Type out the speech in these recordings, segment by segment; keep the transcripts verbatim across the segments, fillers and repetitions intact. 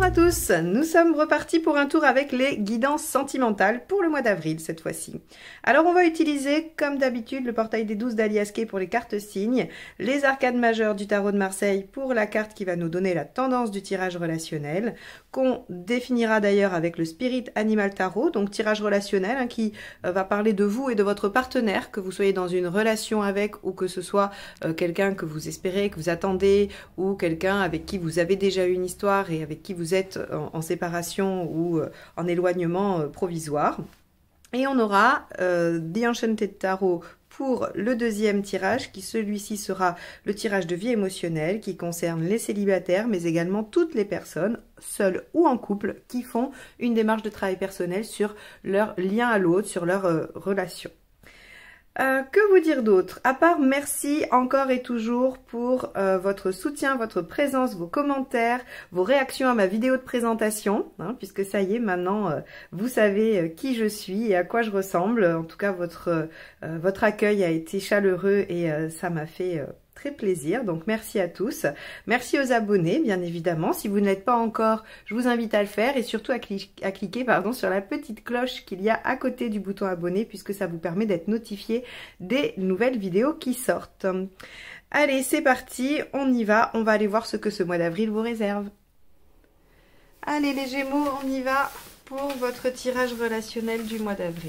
Bonjour à tous, nous sommes repartis pour un tour avec les guidances sentimentales pour le mois d'avril cette fois-ci. Alors on va utiliser comme d'habitude le portail des douze d'Aliasqué pour les cartes signes, les arcades majeures du tarot de Marseille pour la carte qui va nous donner la tendance du tirage relationnel, qu'on définira d'ailleurs avec le Spirit Animal Tarot, donc tirage relationnel hein, qui euh, va parler de vous et de votre partenaire, que vous soyez dans une relation avec ou que ce soit euh, quelqu'un que vous espérez, que vous attendez ou quelqu'un avec qui vous avez déjà eu une histoire et avec qui vous êtes en, en séparation ou euh, en éloignement euh, provisoire. Et on aura euh, The Enchanted Tarot pour le deuxième tirage, qui celui-ci sera le tirage de vie émotionnelle, qui concerne les célibataires, mais également toutes les personnes, seules ou en couple, qui font une démarche de travail personnel sur leur lien à l'autre, sur leur euh, relation. Euh, que vous dire d'autre? À part merci encore et toujours pour euh, votre soutien, votre présence, vos commentaires, vos réactions à ma vidéo de présentation, hein, puisque ça y est, maintenant euh, vous savez euh, qui je suis et à quoi je ressemble. En tout cas, votre, euh, votre accueil a été chaleureux et euh, ça m'a fait euh, très plaisir. Donc merci à tous. Merci aux abonnés, bien évidemment. Si vous ne l'êtes pas encore, je vous invite à le faire et surtout à, cli à cliquer pardon, sur la petite cloche qu'il y a à côté du bouton abonné puisque ça vous permet d'être notifié des nouvelles vidéos qui sortent. Allez, c'est parti, on y va. On va aller voir ce que ce mois d'avril vous réserve. Allez les Gémeaux, on y va pour votre tirage relationnel du mois d'avril.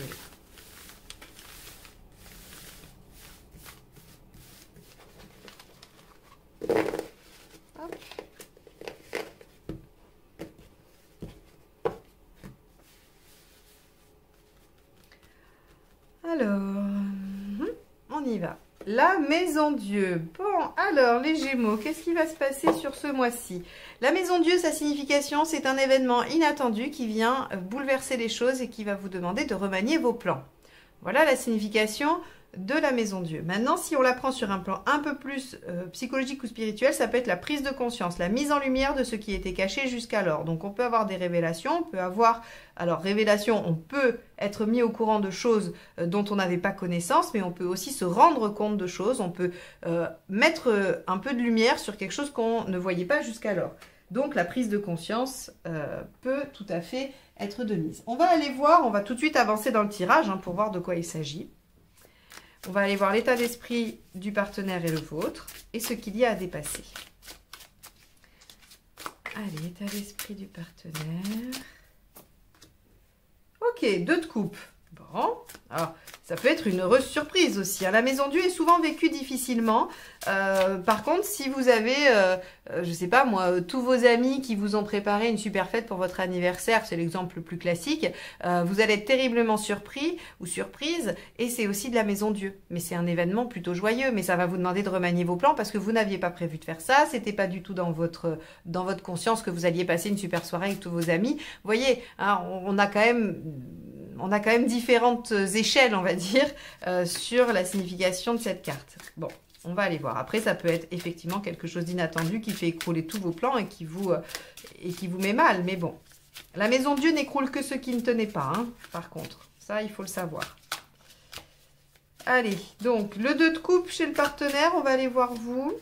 Alors, on y va. La Maison Dieu. Bon, alors les Gémeaux, qu'est-ce qui va se passer sur ce mois-ci? La Maison Dieu, sa signification, c'est un événement inattendu qui vient bouleverser les choses et qui va vous demander de remanier vos plans. Voilà la signification de la Maison Dieu. Maintenant, si on la prend sur un plan un peu plus euh, psychologique ou spirituel, ça peut être la prise de conscience, la mise en lumière de ce qui était caché jusqu'alors. Donc, on peut avoir des révélations, on peut avoir... Alors, révélation, on peut être mis au courant de choses euh, dont on n'avait pas connaissance, mais on peut aussi se rendre compte de choses, on peut euh, mettre euh, un peu de lumière sur quelque chose qu'on ne voyait pas jusqu'alors. Donc, la prise de conscience euh, peut tout à fait être de mise. On va aller voir, on va tout de suite avancer dans le tirage hein, pour voir de quoi il s'agit. On va aller voir l'état d'esprit du partenaire et le vôtre et ce qu'il y a à dépasser. Allez, état d'esprit du partenaire. Ok, deux de coupe. Bon, alors ça peut être une heureuse surprise aussi. Hein. La Maison Dieu est souvent vécue difficilement. Euh, par contre, si vous avez, euh, je ne sais pas moi, tous vos amis qui vous ont préparé une super fête pour votre anniversaire, c'est l'exemple le plus classique, euh, vous allez être terriblement surpris ou surprise et c'est aussi de la Maison Dieu. Mais c'est un événement plutôt joyeux, mais ça va vous demander de remanier vos plans parce que vous n'aviez pas prévu de faire ça, c'était pas du tout dans votre, dans votre conscience que vous alliez passer une super soirée avec tous vos amis. Vous voyez, hein, on a quand même... On a quand même différentes échelles, on va dire, euh, sur la signification de cette carte. Bon, on va aller voir. Après, ça peut être effectivement quelque chose d'inattendu qui fait écrouler tous vos plans et qui vous, euh, et qui vous met mal. Mais bon, la Maison Dieu n'écroule que ce qui ne tenait pas, hein, par contre. Ça, il faut le savoir. Allez, donc, le deux de coupe chez le partenaire, on va aller voir vous.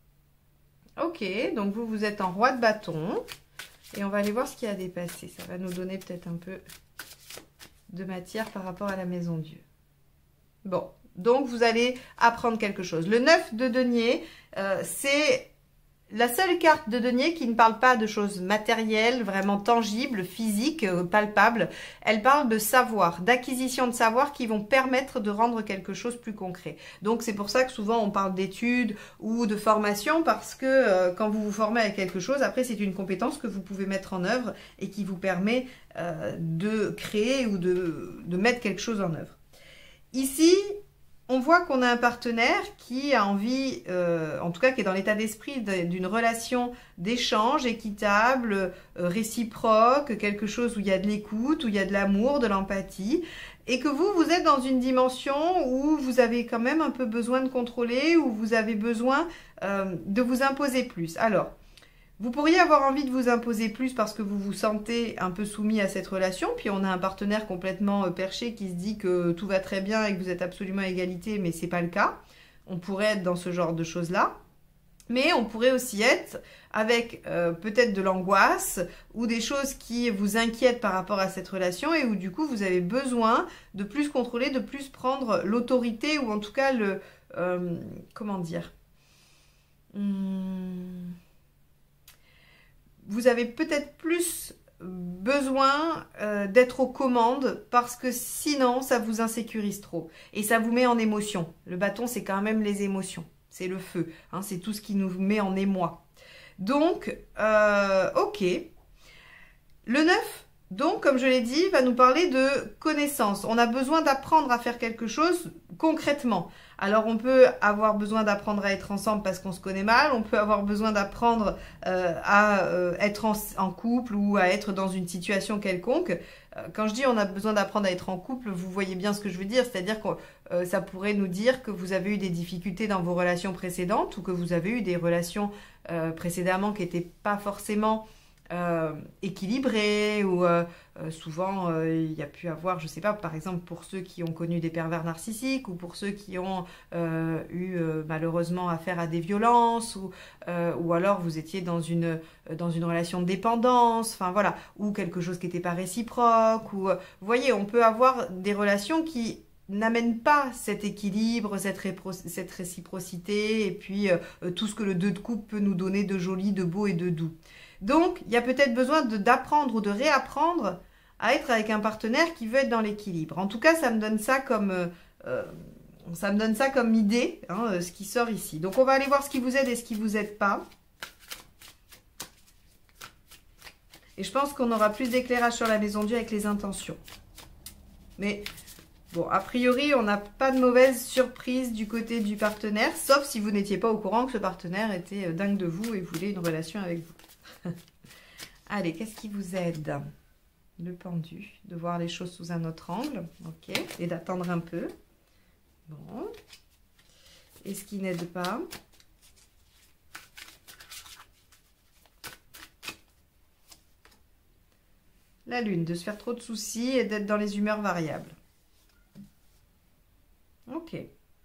Ok, donc vous, vous êtes en roi de bâton. Et on va aller voir ce qui a dépassé. Ça va nous donner peut-être un peu... de matière par rapport à la Maison Dieu. Bon, donc vous allez apprendre quelque chose. Le neuf de denier, euh, c'est la seule carte de denier qui ne parle pas de choses matérielles, vraiment tangibles, physiques, euh, palpables. Elle parle de savoir, d'acquisition de savoir qui vont permettre de rendre quelque chose plus concret. Donc c'est pour ça que souvent on parle d'études ou de formation parce que euh, quand vous vous formez à quelque chose, après c'est une compétence que vous pouvez mettre en œuvre et qui vous permet euh, de créer ou de, de mettre quelque chose en œuvre. Ici, on voit qu'on a un partenaire qui a envie, euh, en tout cas qui est dans l'état d'esprit d'une relation d'échange équitable, euh, réciproque, quelque chose où il y a de l'écoute, où il y a de l'amour, de l'empathie, et que vous, vous êtes dans une dimension où vous avez quand même un peu besoin de contrôler, où vous avez besoin euh, de vous imposer plus. Alors, vous pourriez avoir envie de vous imposer plus parce que vous vous sentez un peu soumis à cette relation, puis on a un partenaire complètement perché qui se dit que tout va très bien et que vous êtes absolument à égalité, mais ce n'est pas le cas. On pourrait être dans ce genre de choses-là. Mais on pourrait aussi être avec euh, peut-être de l'angoisse ou des choses qui vous inquiètent par rapport à cette relation et où du coup vous avez besoin de plus contrôler, de plus prendre l'autorité ou en tout cas le... Euh, comment dire hum, vous avez peut-être plus besoin euh, d'être aux commandes parce que sinon ça vous insécurise trop et ça vous met en émotion. Le bâton, c'est quand même les émotions, c'est le feu, hein, c'est tout ce qui nous met en émoi. Donc, euh, ok. Le neuf, donc, comme je l'ai dit, va nous parler de connaissance. On a besoin d'apprendre à faire quelque chose concrètement. Alors, on peut avoir besoin d'apprendre à être ensemble parce qu'on se connaît mal. On peut avoir besoin d'apprendre euh, à euh, être en, en couple ou à être dans une situation quelconque. Euh, quand je dis on a besoin d'apprendre à être en couple, vous voyez bien ce que je veux dire. C'est-à-dire que euh, ça pourrait nous dire que vous avez eu des difficultés dans vos relations précédentes ou que vous avez eu des relations euh, précédemment qui n'étaient pas forcément... Euh, équilibré ou euh, euh, souvent euh, il y a pu avoir, je sais pas, par exemple pour ceux qui ont connu des pervers narcissiques ou pour ceux qui ont euh, eu euh, malheureusement affaire à des violences ou, euh, ou alors vous étiez dans une, dans une relation de dépendance, enfin voilà, ou quelque chose qui n'était pas réciproque ou, euh, vous voyez, on peut avoir des relations qui n'amènent pas cet équilibre, cette, cette réciprocité et puis euh, tout ce que le deux de coupe peut nous donner de joli, de beau et de doux. Donc, il y a peut-être besoin d'apprendre ou de réapprendre à être avec un partenaire qui veut être dans l'équilibre. En tout cas, ça me donne ça comme, euh, euh, ça me donne ça comme idée, hein, ce qui sort ici. Donc, on va aller voir ce qui vous aide et ce qui ne vous aide pas. Et je pense qu'on aura plus d'éclairage sur la maison Dieu avec les intentions. Mais, bon, a priori, on n'a pas de mauvaise surprise du côté du partenaire, sauf si vous n'étiez pas au courant que ce partenaire était dingue de vous et voulait une relation avec vous. Allez, qu'est-ce qui vous aide? Le pendu, de voir les choses sous un autre angle, ok, et d'attendre un peu. Bon. Et ce qui n'aide pas? La lune, de se faire trop de soucis et d'être dans les humeurs variables. Ok.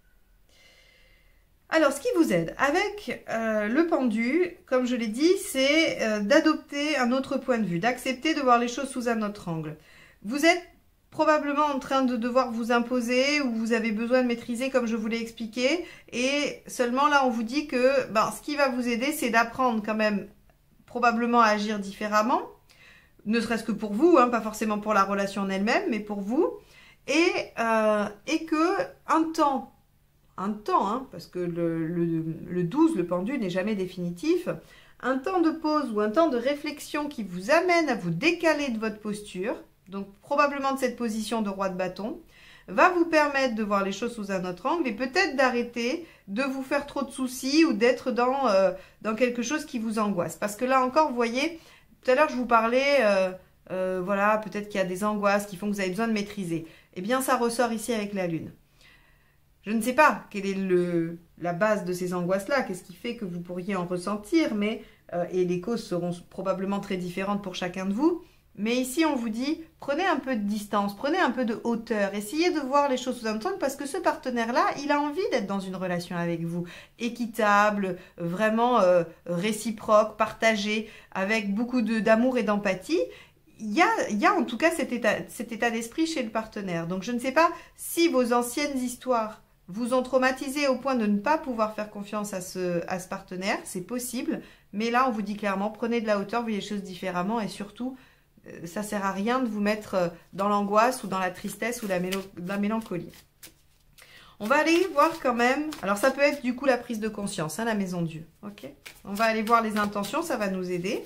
Alors, ce qui vous aide avec euh, le pendu, comme je l'ai dit, c'est euh, d'adopter un autre point de vue, d'accepter de voir les choses sous un autre angle. Vous êtes probablement en train de devoir vous imposer ou vous avez besoin de maîtriser comme je vous l'ai expliqué. Et seulement là, on vous dit que ben, ce qui va vous aider, c'est d'apprendre quand même probablement à agir différemment, ne serait-ce que pour vous, hein, pas forcément pour la relation en elle-même, mais pour vous. Et, euh, et que un temps... un temps, hein, parce que le, le, le douze, le pendu, n'est jamais définitif, un temps de pause ou un temps de réflexion qui vous amène à vous décaler de votre posture, donc probablement de cette position de roi de bâton, va vous permettre de voir les choses sous un autre angle et peut-être d'arrêter de vous faire trop de soucis ou d'être dans, euh, dans quelque chose qui vous angoisse. Parce que là encore, vous voyez, tout à l'heure je vous parlais, euh, euh, voilà, peut-être qu'il y a des angoisses qui font que vous avez besoin de maîtriser. Eh bien, ça ressort ici avec la lune. Je ne sais pas quelle est le, la base de ces angoisses-là, qu'est-ce qui fait que vous pourriez en ressentir, mais euh, et les causes seront probablement très différentes pour chacun de vous. Mais ici, on vous dit, prenez un peu de distance, prenez un peu de hauteur, essayez de voir les choses sous un angle parce que ce partenaire-là, il a envie d'être dans une relation avec vous, équitable, vraiment euh, réciproque, partagée, avec beaucoup d'amour et d'empathie. Il y, a, il y a en tout cas cet état, cet état d'esprit chez le partenaire. Donc, je ne sais pas si vos anciennes histoires vous ont traumatisé au point de ne pas pouvoir faire confiance à ce, à ce partenaire. C'est possible. Mais là, on vous dit clairement, prenez de la hauteur, voyez les choses différemment. Et surtout, ça ne sert à rien de vous mettre dans l'angoisse ou dans la tristesse ou la, mélo, la mélancolie. On va aller voir quand même. Alors, ça peut être du coup la prise de conscience, hein, la maison Dieu. Ok. On va aller voir les intentions, ça va nous aider.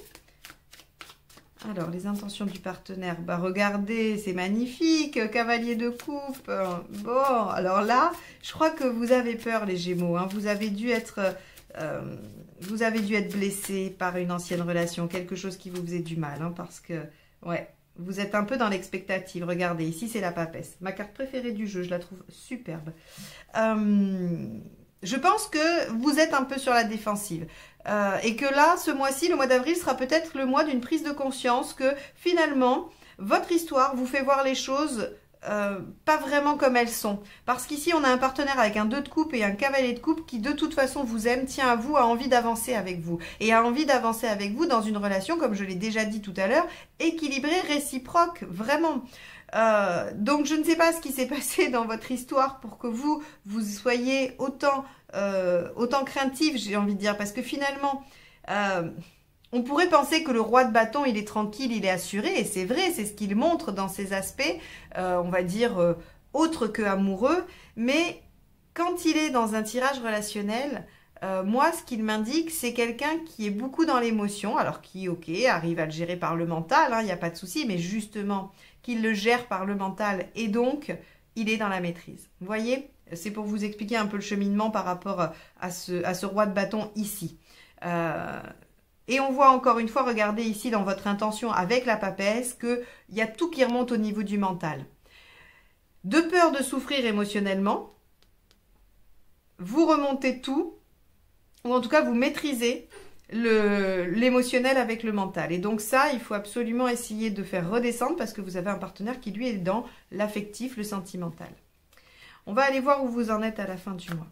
Alors, les intentions du partenaire. Bah, regardez, c'est magnifique. Cavalier de coupe. Bon, alors là, je crois que vous avez peur, les Gémeaux. Hein. Vous avez dû être... Euh, vous avez dû être blessé par une ancienne relation. Quelque chose qui vous faisait du mal. Hein, parce que, ouais, vous êtes un peu dans l'expectative. Regardez, ici, c'est la papesse. Ma carte préférée du jeu. Je la trouve superbe. Euh, je pense que vous êtes un peu sur la défensive. Euh, et que là, ce mois-ci, le mois d'avril, sera peut-être le mois d'une prise de conscience que finalement, votre histoire vous fait voir les choses euh, pas vraiment comme elles sont. Parce qu'ici, on a un partenaire avec un deux de coupe et un cavalier de coupe qui, de toute façon, vous aime, tient à vous, a envie d'avancer avec vous. Et a envie d'avancer avec vous dans une relation, comme je l'ai déjà dit tout à l'heure, équilibrée, réciproque, vraiment. Euh, donc, je ne sais pas ce qui s'est passé dans votre histoire pour que vous, vous soyez autant, euh, autant craintif, j'ai envie de dire. Parce que finalement... Euh, on pourrait penser que le roi de bâton, il est tranquille, il est assuré, et c'est vrai, c'est ce qu'il montre dans ses aspects, euh, on va dire, euh, autres que amoureux, mais quand il est dans un tirage relationnel, euh, moi, ce qu'il m'indique, c'est quelqu'un qui est beaucoup dans l'émotion, alors qui, ok, arrive à le gérer par le mental, il hein, n'y a pas de souci, mais justement, qu'il le gère par le mental, et donc, il est dans la maîtrise. Vous voyez, c'est pour vous expliquer un peu le cheminement par rapport à ce, à ce roi de bâton ici. Euh, Et on voit encore une fois, regardez ici dans votre intention avec la papesse, qu'il y a tout qui remonte au niveau du mental. De peur de souffrir émotionnellement, vous remontez tout, ou en tout cas vous maîtrisez l'émotionnel avec le mental. Et donc ça, il faut absolument essayer de faire redescendre parce que vous avez un partenaire qui lui est dans l'affectif, le sentimental. On va aller voir où vous en êtes à la fin du mois.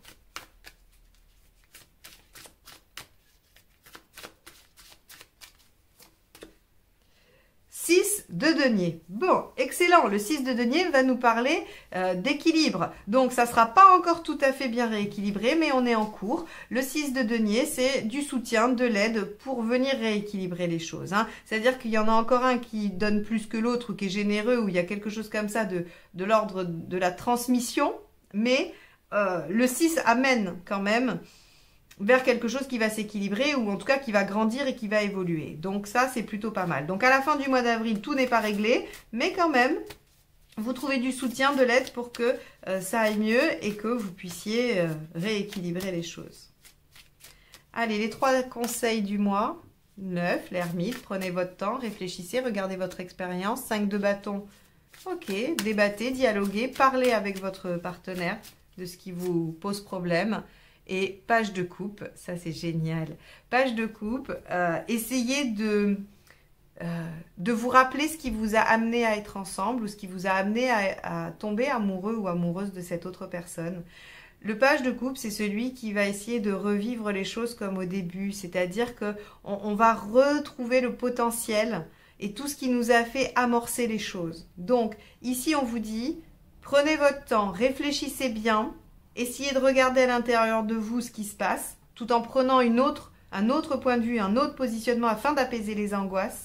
six de denier. Bon, excellent. Le six de denier va nous parler euh, d'équilibre. Donc, ça ne sera pas encore tout à fait bien rééquilibré, mais on est en cours. Le six de denier, c'est du soutien, de l'aide pour venir rééquilibrer les choses. Hein. C'est-à-dire qu'il y en a encore un qui donne plus que l'autre ou qui est généreux, ou il y a quelque chose comme ça de, de l'ordre de la transmission. Mais euh, le six amène quand même vers quelque chose qui va s'équilibrer ou en tout cas qui va grandir et qui va évoluer. Donc ça, c'est plutôt pas mal. Donc à la fin du mois d'avril, tout n'est pas réglé, mais quand même, vous trouvez du soutien, de l'aide pour que euh, ça aille mieux et que vous puissiez euh, rééquilibrer les choses. Allez, les trois conseils du mois. neuf, l'ermite, prenez votre temps, réfléchissez, regardez votre expérience. cinq de bâton, ok, débattez, dialoguez, parlez avec votre partenaire de ce qui vous pose problème. Et page de coupe, ça c'est génial. Page de coupe, euh, essayez de, euh, de vous rappeler ce qui vous a amené à être ensemble ou ce qui vous a amené à, à tomber amoureux ou amoureuse de cette autre personne. Le page de coupe, c'est celui qui va essayer de revivre les choses comme au début, c'est-à-dire qu'on on va retrouver le potentiel et tout ce qui nous a fait amorcer les choses. Donc ici on vous dit, prenez votre temps, réfléchissez bien. Essayez de regarder à l'intérieur de vous ce qui se passe, tout en prenant une autre, un autre point de vue, un autre positionnement afin d'apaiser les angoisses.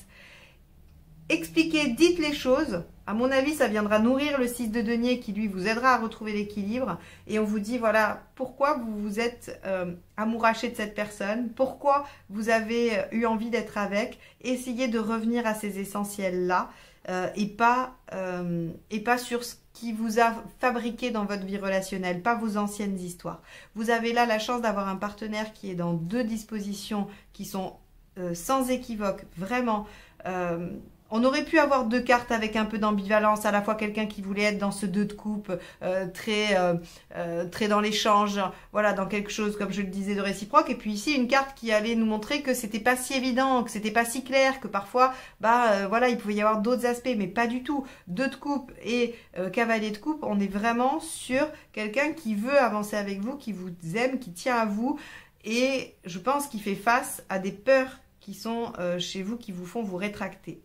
Expliquez, dites les choses. À mon avis, ça viendra nourrir le six de denier qui, lui, vous aidera à retrouver l'équilibre. Et on vous dit, voilà, pourquoi vous vous êtes euh, amouraché de cette personne, pourquoi vous avez eu envie d'être avec. Essayez de revenir à ces essentiels-là euh, et, pas, euh, et pas sur ce qui vous a fabriqué dans votre vie relationnelle, pas vos anciennes histoires. Vous avez là la chance d'avoir un partenaire qui est dans deux dispositions qui sont euh, sans équivoque, vraiment. Euh, on aurait pu avoir deux cartes avec un peu d'ambivalence, à la fois quelqu'un qui voulait être dans ce deux de coupe, euh, très, euh, euh, très dans l'échange, voilà, dans quelque chose, comme je le disais, de réciproque. Et puis ici, une carte qui allait nous montrer que c'était pas si évident, que c'était pas si clair, que parfois, bah, euh, voilà, il pouvait y avoir d'autres aspects, mais pas du tout. Deux de coupe et euh, cavalier de coupe, on est vraiment sur quelqu'un qui veut avancer avec vous, qui vous aime, qui tient à vous. Et je pense qu'il fait face à des peurs qui sont euh, chez vous, qui vous font vous rétracter.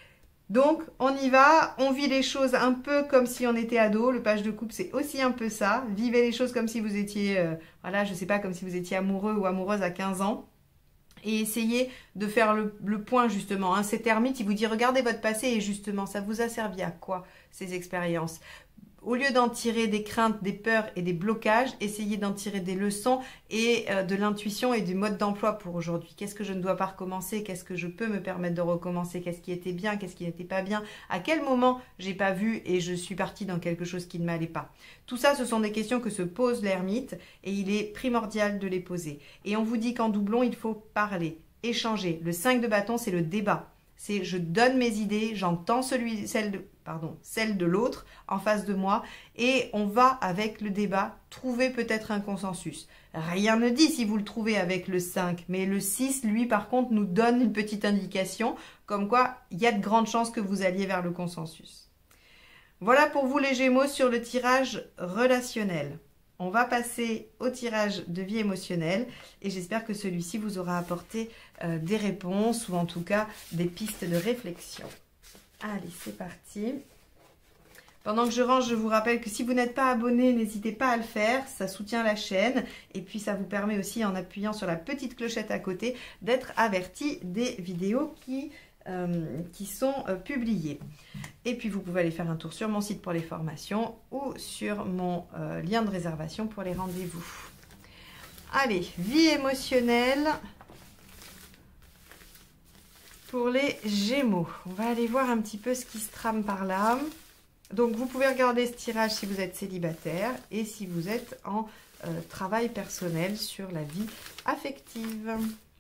Donc, on y va, on vit les choses un peu comme si on était ado. Le page de coupe, c'est aussi un peu ça. Vivez les choses comme si vous étiez, euh, voilà, je sais pas, comme si vous étiez amoureux ou amoureuse à quinze ans. Et essayez de faire le, le point, justement. Hein. Cet ermite, il vous dit, regardez votre passé et justement, ça vous a servi à quoi, ces expériences ? Au lieu d'en tirer des craintes, des peurs et des blocages, essayez d'en tirer des leçons et euh, de l'intuition et du mode d'emploi pour aujourd'hui. Qu'est-ce que je ne dois pas recommencer? Qu'est-ce que je peux me permettre de recommencer? Qu'est-ce qui était bien? Qu'est-ce qui n'était pas bien? À quel moment j'ai pas vu et je suis partie dans quelque chose qui ne m'allait pas? Tout ça, ce sont des questions que se pose l'ermite et il est primordial de les poser. Et on vous dit qu'en doublon, il faut parler, échanger. Le cinq de bâton, c'est le débat. C'est je donne mes idées, j'entends celui, celle de, pardon, celle de l'autre en face de moi et on va avec le débat trouver peut-être un consensus. Rien ne dit si vous le trouvez avec le cinq, mais le six, lui, par contre, nous donne une petite indication comme quoi il y a de grandes chances que vous alliez vers le consensus. Voilà pour vous les Gémeaux sur le tirage relationnel. On va passer au tirage de vie émotionnelle et j'espère que celui-ci vous aura apporté euh, des réponses ou en tout cas des pistes de réflexion. Allez, c'est parti. Pendant que je range, je vous rappelle que si vous n'êtes pas abonné, n'hésitez pas à le faire, ça soutient la chaîne et puis ça vous permet aussi en appuyant sur la petite clochette à côté d'être averti des vidéos qui, euh, qui sont euh, publiées. Et puis vous pouvez aller faire un tour sur mon site pour les formations ou sur mon euh, lien de réservation pour les rendez-vous. Allez, vie émotionnelle pour les Gémeaux. On va aller voir un petit peu ce qui se trame par là. Donc, vous pouvez regarder ce tirage si vous êtes célibataire et si vous êtes en euh, travail personnel sur la vie affective.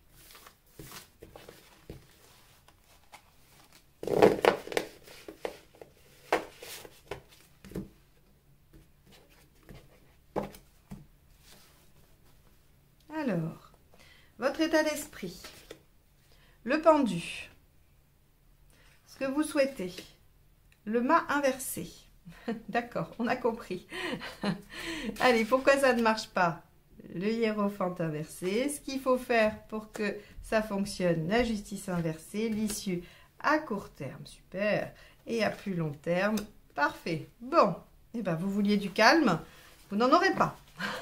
Alors, votre état d'esprit, le pendu, ce que vous souhaitez. Le mât inversé. D'accord, on a compris. Allez, pourquoi ça ne marche pas? Le hiérophant inversé. Ce qu'il faut faire pour que ça fonctionne, la justice inversée. L'issue à court terme, super. Et à plus long terme, parfait. Bon, et eh ben vous vouliez du calme, vous n'en aurez pas.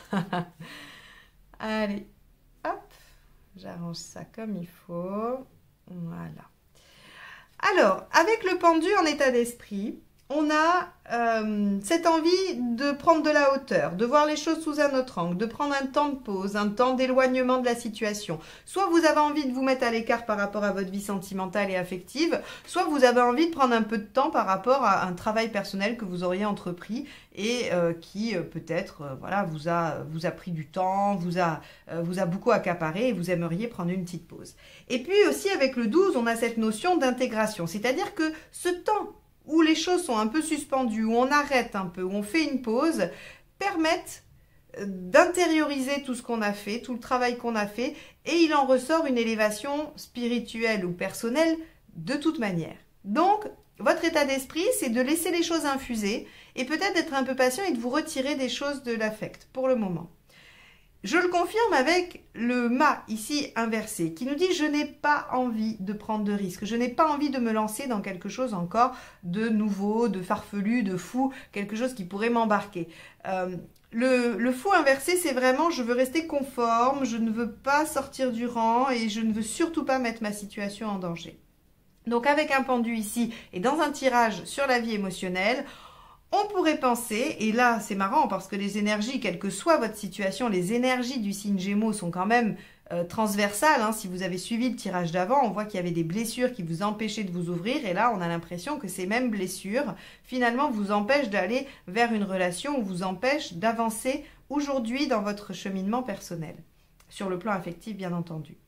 Allez, hop, j'arrange ça comme il faut. Voilà. Alors, avec le pendu en état d'esprit, on a euh, cette envie de prendre de la hauteur, de voir les choses sous un autre angle, de prendre un temps de pause, un temps d'éloignement de la situation. Soit vous avez envie de vous mettre à l'écart par rapport à votre vie sentimentale et affective, soit vous avez envie de prendre un peu de temps par rapport à un travail personnel que vous auriez entrepris et euh, qui euh, peut-être euh, voilà, vous, a, vous a pris du temps, vous a, euh, vous a beaucoup accaparé et vous aimeriez prendre une petite pause. Et puis aussi avec le douze, on a cette notion d'intégration, c'est-à-dire que ce temps où les choses sont un peu suspendues, où on arrête un peu, où on fait une pause, permettent d'intérioriser tout ce qu'on a fait, tout le travail qu'on a fait, et il en ressort une élévation spirituelle ou personnelle de toute manière. Donc, votre état d'esprit, c'est de laisser les choses infuser, et peut-être d'être un peu patient et de vous retirer des choses de l'affect, pour le moment. Je le confirme avec le mât ici inversé qui nous dit je n'ai pas envie de prendre de risques, je n'ai pas envie de me lancer dans quelque chose encore de nouveau, de farfelu, de fou, quelque chose qui pourrait m'embarquer. Euh, le, le fou inversé, c'est vraiment je veux rester conforme, je ne veux pas sortir du rang et je ne veux surtout pas mettre ma situation en danger. Donc avec un pendu ici et dans un tirage sur la vie émotionnelle, on pourrait penser, et là c'est marrant parce que les énergies, quelle que soit votre situation, les énergies du signe Gémeaux sont quand même euh, transversales. Hein. Si vous avez suivi le tirage d'avant, on voit qu'il y avait des blessures qui vous empêchaient de vous ouvrir. Et là, on a l'impression que ces mêmes blessures, finalement, vous empêchent d'aller vers une relation ou vous empêchent d'avancer aujourd'hui dans votre cheminement personnel. Sur le plan affectif, bien entendu.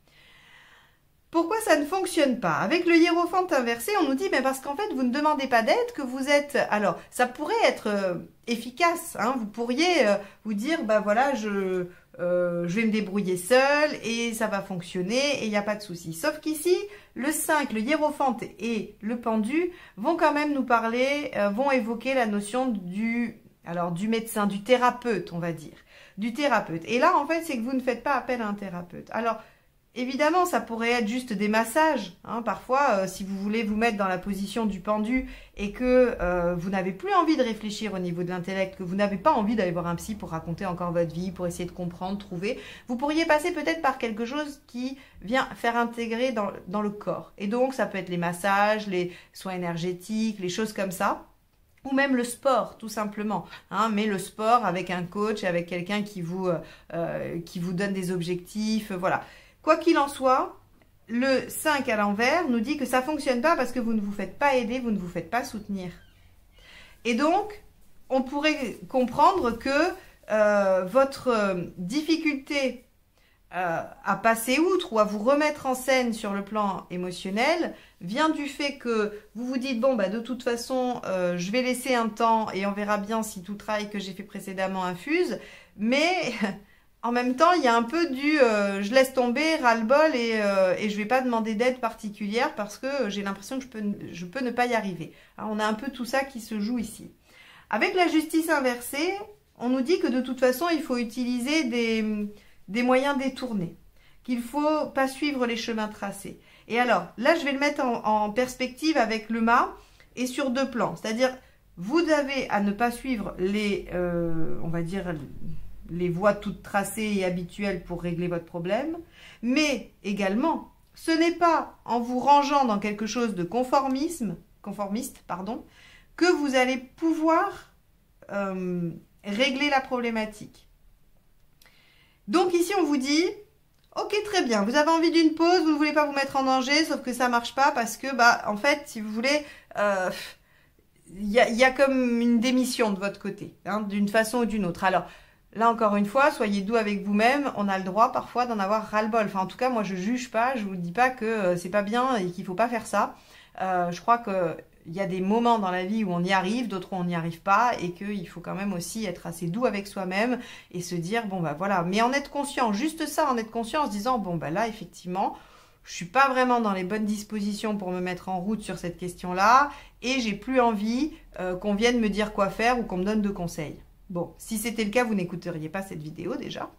Pourquoi ça ne fonctionne pas? Avec le hiérophant inversé, on nous dit mais parce qu'en fait, vous ne demandez pas d'aide, que vous êtes... Alors, ça pourrait être euh, efficace. Hein, vous pourriez euh, vous dire, bah voilà, je, euh, je vais me débrouiller seul et ça va fonctionner et il n'y a pas de souci. Sauf qu'ici, le cinq, le hiérophant et le pendu vont quand même nous parler, euh, vont évoquer la notion du, alors, du médecin, du thérapeute, on va dire. Du thérapeute. Et là, en fait, c'est que vous ne faites pas appel à un thérapeute. Alors... Évidemment, ça pourrait être juste des massages. Hein. Parfois, euh, si vous voulez vous mettre dans la position du pendu et que euh, vous n'avez plus envie de réfléchir au niveau de l'intellect, que vous n'avez pas envie d'aller voir un psy pour raconter encore votre vie, pour essayer de comprendre, trouver, vous pourriez passer peut-être par quelque chose qui vient faire intégrer dans, dans le corps. Et donc, ça peut être les massages, les soins énergétiques, les choses comme ça. Ou même le sport, tout simplement. Hein, mais le sport avec un coach, avec quelqu'un qui vous, euh, qui vous donne des objectifs, voilà. Quoi qu'il en soit, le cinq à l'envers nous dit que ça ne fonctionne pas parce que vous ne vous faites pas aider, vous ne vous faites pas soutenir. Et donc, on pourrait comprendre que euh, votre difficulté euh, à passer outre ou à vous remettre en scène sur le plan émotionnel vient du fait que vous vous dites, bon, bah, de toute façon, euh, je vais laisser un temps et on verra bien si tout le travail que j'ai fait précédemment infuse, mais... En même temps, il y a un peu du euh, je laisse tomber, ras-le-bol et, euh, et je ne vais pas demander d'aide particulière parce que j'ai l'impression que je peux, je peux ne pas y arriver. Alors, on a un peu tout ça qui se joue ici. Avec la justice inversée, on nous dit que de toute façon, il faut utiliser des, des moyens détournés, qu'il ne faut pas suivre les chemins tracés. Et alors, là, je vais le mettre en, en perspective avec le mât et sur deux plans. C'est-à-dire, vous avez à ne pas suivre les, euh, on va dire, les voies toutes tracées et habituelles pour régler votre problème, mais également, ce n'est pas en vous rangeant dans quelque chose de conformisme, conformiste, pardon, que vous allez pouvoir euh, régler la problématique. Donc ici, on vous dit, ok, très bien, vous avez envie d'une pause, vous ne voulez pas vous mettre en danger, sauf que ça ne marche pas parce que, bah, en fait, si vous voulez, euh, il y a, y a comme une démission de votre côté, hein, d'une façon ou d'une autre. Alors, là, encore une fois, soyez doux avec vous-même. On a le droit parfois d'en avoir ras-le-bol. Enfin, en tout cas, moi, je juge pas. Je vous dis pas que euh, c'est pas bien et qu'il faut pas faire ça. Euh, je crois que il y a des moments dans la vie où on y arrive, d'autres où on n'y arrive pas, et qu'il faut quand même aussi être assez doux avec soi-même et se dire bon bah voilà. Mais en être conscient, juste ça, en être conscient, en se disant bon bah là effectivement, je suis pas vraiment dans les bonnes dispositions pour me mettre en route sur cette question-là, et j'ai plus envie euh, qu'on vienne me dire quoi faire ou qu'on me donne de conseils. Bon, si c'était le cas, vous n'écouteriez pas cette vidéo déjà.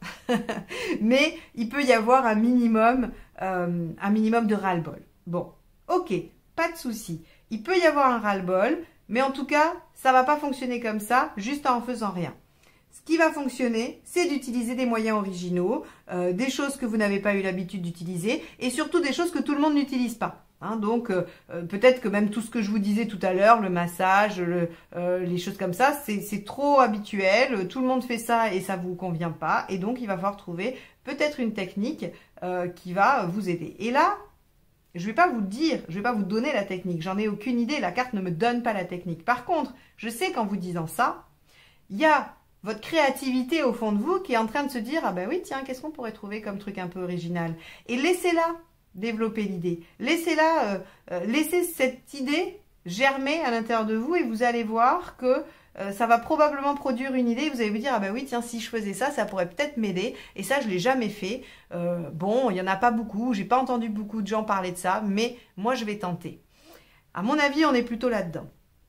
Mais il peut y avoir un minimum, euh, un minimum de ras-le-bol. Bon, ok, pas de souci. Il peut y avoir un ras-le-bol, mais en tout cas, ça ne va pas fonctionner comme ça, juste en faisant rien. Ce qui va fonctionner, c'est d'utiliser des moyens originaux, euh, des choses que vous n'avez pas eu l'habitude d'utiliser, et surtout des choses que tout le monde n'utilise pas. Hein, donc, euh, peut-être que même tout ce que je vous disais tout à l'heure, le massage, le, euh, les choses comme ça, c'est trop habituel. Tout le monde fait ça et ça vous convient pas. Et donc, il va falloir trouver peut-être une technique euh, qui va vous aider. Et là, je vais pas vous dire, je vais pas vous donner la technique. J'en ai aucune idée. La carte ne me donne pas la technique. Par contre, je sais qu'en vous disant ça, il y a votre créativité au fond de vous qui est en train de se dire « Ah ben oui, tiens, qu'est-ce qu'on pourrait trouver comme truc un peu original ?» Et laissez-la développer l'idée. Laissez-la, euh, euh, laissez cette idée germer à l'intérieur de vous et vous allez voir que euh, ça va probablement produire une idée. Vous allez vous dire, ah ben oui, tiens, si je faisais ça, ça pourrait peut-être m'aider. Et ça, je ne l'ai jamais fait. Euh, bon, il n'y en a pas beaucoup. J'ai pas entendu beaucoup de gens parler de ça, mais moi, je vais tenter. À mon avis, on est plutôt là-dedans.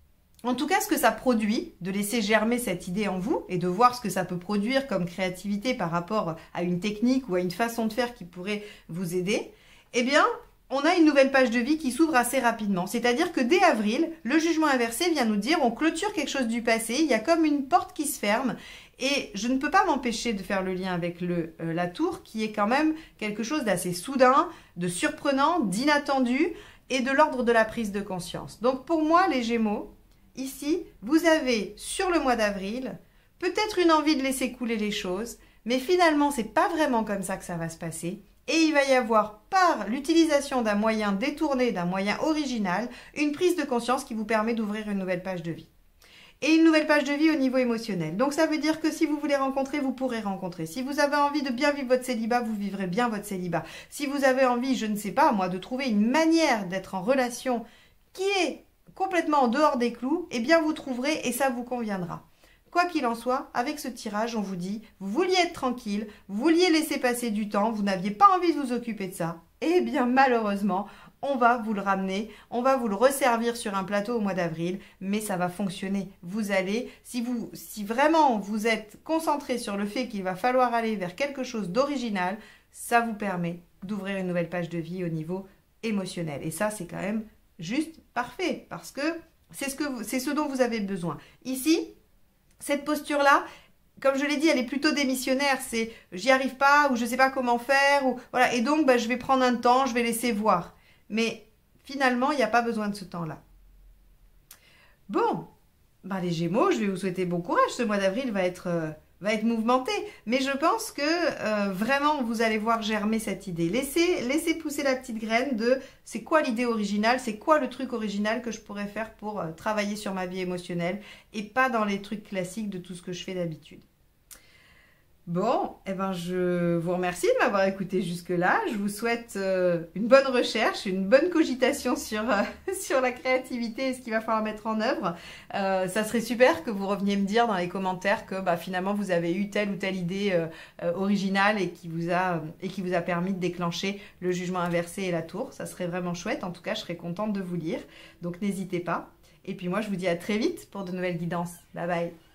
En tout cas, ce que ça produit, de laisser germer cette idée en vous et de voir ce que ça peut produire comme créativité par rapport à une technique ou à une façon de faire qui pourrait vous aider, eh bien, on a une nouvelle page de vie qui s'ouvre assez rapidement. C'est-à-dire que dès avril, le jugement inversé vient nous dire on clôture quelque chose du passé, il y a comme une porte qui se ferme et je ne peux pas m'empêcher de faire le lien avec le, euh, la tour qui est quand même quelque chose d'assez soudain, de surprenant, d'inattendu et de l'ordre de la prise de conscience. Donc pour moi, les Gémeaux, ici, vous avez sur le mois d'avril peut-être une envie de laisser couler les choses, mais finalement, c'est pas vraiment comme ça que ça va se passer. Et il va y avoir, par l'utilisation d'un moyen détourné, d'un moyen original, une prise de conscience qui vous permet d'ouvrir une nouvelle page de vie. Et une nouvelle page de vie au niveau émotionnel. Donc ça veut dire que si vous voulez rencontrer, vous pourrez rencontrer. Si vous avez envie de bien vivre votre célibat, vous vivrez bien votre célibat. Si vous avez envie, je ne sais pas moi, de trouver une manière d'être en relation qui est complètement en dehors des clous, eh bien vous trouverez et ça vous conviendra. Quoi qu'il en soit, avec ce tirage, on vous dit, vous vouliez être tranquille, vous vouliez laisser passer du temps, vous n'aviez pas envie de vous occuper de ça. Eh bien, malheureusement, on va vous le ramener, on va vous le resservir sur un plateau au mois d'avril, mais ça va fonctionner. Vous allez, si, vous, si vraiment vous êtes concentré sur le fait qu'il va falloir aller vers quelque chose d'original, ça vous permet d'ouvrir une nouvelle page de vie au niveau émotionnel. Et ça, c'est quand même juste parfait, parce que c'est ce, que vous, c'est ce dont vous avez besoin. Ici, cette posture-là, comme je l'ai dit, elle est plutôt démissionnaire. C'est j'y arrive pas ou je sais pas comment faire. Ou, voilà. Et donc, bah, je vais prendre un temps, je vais laisser voir. Mais finalement, il n'y a pas besoin de ce temps-là. Bon, bah, les Gémeaux, je vais vous souhaiter bon courage. Ce mois d'avril va être, euh, va être mouvementé. Mais je pense que euh, vraiment, vous allez voir germer cette idée. Laissez, laissez pousser la petite graine de c'est quoi l'idée originale, c'est quoi le truc original que je pourrais faire pour euh, travailler sur ma vie émotionnelle et pas dans les trucs classiques de tout ce que je fais d'habitude. Bon, eh ben je vous remercie de m'avoir écouté jusque-là. Je vous souhaite euh, une bonne recherche, une bonne cogitation sur, euh, sur la créativité et ce qu'il va falloir mettre en œuvre. Euh, ça serait super que vous reveniez me dire dans les commentaires que bah, finalement vous avez eu telle ou telle idée euh, euh, originale et qui, vous a, euh, et qui vous a permis de déclencher le jugement inversé et la tour. Ça serait vraiment chouette. En tout cas, je serais contente de vous lire. Donc n'hésitez pas. Et puis moi, je vous dis à très vite pour de nouvelles guidances. Bye bye.